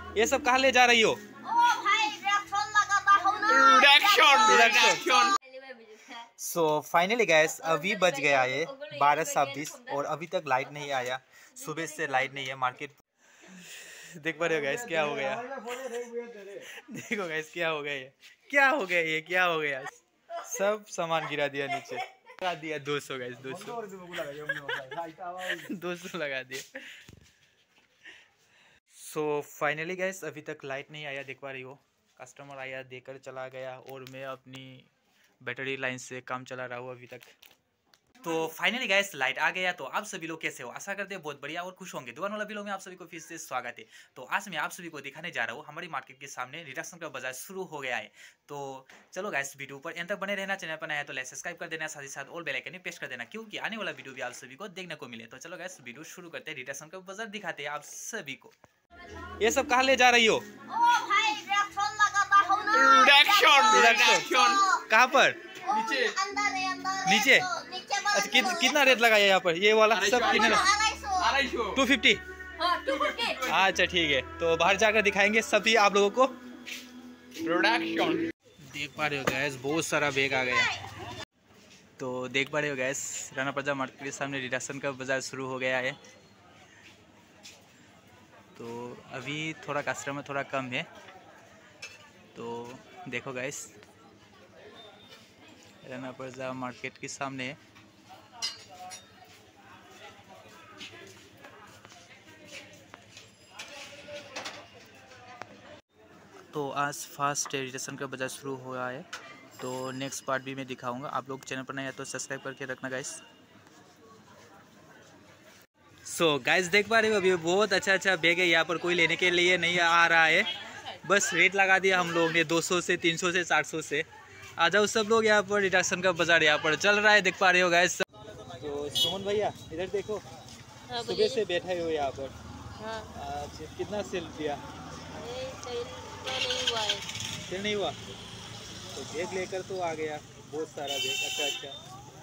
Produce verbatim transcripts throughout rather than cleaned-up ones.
ये सब कहाँ ले जा रही हो? सो फाइनली गैस अभी बज गया ये बारह छब्बीस और अभी तक लाइट नहीं आया। सुबह से लाइट नहीं है मार्केट। देख पा रहे हो गैस क्या हो गया? देखो गैस क्या हो गया ये क्या हो गया ये क्या हो गया? सब सामान गिरा दिया नीचे। लगा दिया दो सौ गैस दो सौ दो सौ लगा दिया। सो फाइनली गैस अभी तक लाइट नहीं आया। देख पा रही हो कस्टमर आया देकर चला गया और मैं अपनी बैटरी लाइन से काम चला रहा हूँ अभी तक। तो फाइनली गैस लाइट आ गया। तो आप सभी लोग कैसे हो? आशा करते हैं बहुत बढ़िया और खुश होंगे। दुकान वाला वीडियो में आप सभी को फिर से स्वागत है। तो आज मैं आप सभी को दिखाने जा रहा हूँ हमारी मार्केट के सामने रिडक्शन का बाजार शुरू हो गया है। तो चलो गैस वीडियो पर एंड तक बने रहना। चैनल पर नया है तो लाइक सब्सक्राइब कर देना, साथ ही साथ ऑल बेल आइकन प्रेस कर देना क्योंकि आने वाला वीडियो भी आप सभी को देखने को मिले। तो चलो गैस वीडियो शुरू करते हैं। रिडक्शन का बाजार दिखाते हैं आप सभी को। ये सब कहाँ ले जा रही हो? कहाँ पर? नीचे नीचे अच्छा कि, कितना रेट लगाया यहाँ पर? ये वाला सब कितने? Two fifty. अच्छा ठीक है तो बाहर जाकर दिखाएंगे सभी आप लोगों को प्रोडक्शन। देख पा रहे हो गैस बहुत सारा बैग आ गया। तो देख पा रहे हो गैस राना प्लाजा मार्केट के सामने रिडक्शन का बाजार शुरू हो गया है। तो अभी थोड़ा कस्टमर थोड़ा कम है। तो देखो गैस राना प्लाजा मार्केट के सामने तो आज फास्ट रिडक्शन का बाजार शुरू हुआ है। तो नेक्स्ट पार्ट भी मैं दिखाऊंगा। आप लोग चैनल पर नए हैं तो सब्सक्राइब करके रखना गाइस। सो गाइस देख पा रहे हो अभी बहुत अच्छा अच्छा बैग है। यहाँ पर कोई लेने के लिए नहीं आ रहा है। बस रेट लगा दिया हम लोग ने दो सौ से तीन सौ से चार सौ से। आ जाओ सब लोग यहाँ पर रिडक्शन का बाजार यहाँ पर चल रहा है। देख पा रहे हो गाइस। तो सुमन भैया इधर देखो। हाँ, सुबह से बैठे हो यहाँ पर। हाँ। अच्छा कितना सेल किया? नहीं हुआ है। सेल नहीं हुआ तो बैग लेकर तो आ गया बहुत सारा बैग। अच्छा अच्छा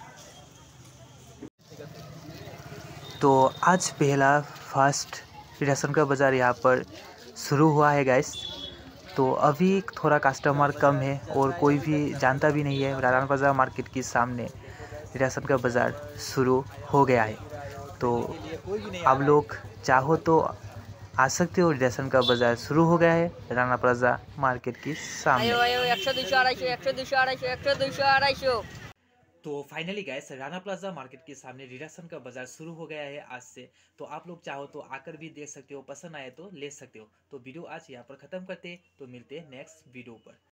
तो आज पहला फास्ट रिडक्शन का बाज़ार यहाँ पर शुरू हुआ है गाइस। तो अभी थोड़ा कस्टमर कम है और कोई भी जानता भी नहीं है राना प्लाजा मार्केट के सामने रिडक्शन का बाज़ार शुरू हो गया है। तो आप लोग चाहो तो आ सकते हो। रिडक्शन का बाज़ार शुरू हो गया है राना प्लाजा मार्केट के सामने। तो finally guys Rana plaza market के सामने रिडक्शन का बाजार शुरू हो गया है आज से। तो आप लोग चाहो तो आकर भी देख सकते हो, पसंद आए तो ले सकते हो। तो वीडियो आज यहाँ पर खत्म करते हैं। तो मिलते हैं नेक्स्ट वीडियो पर।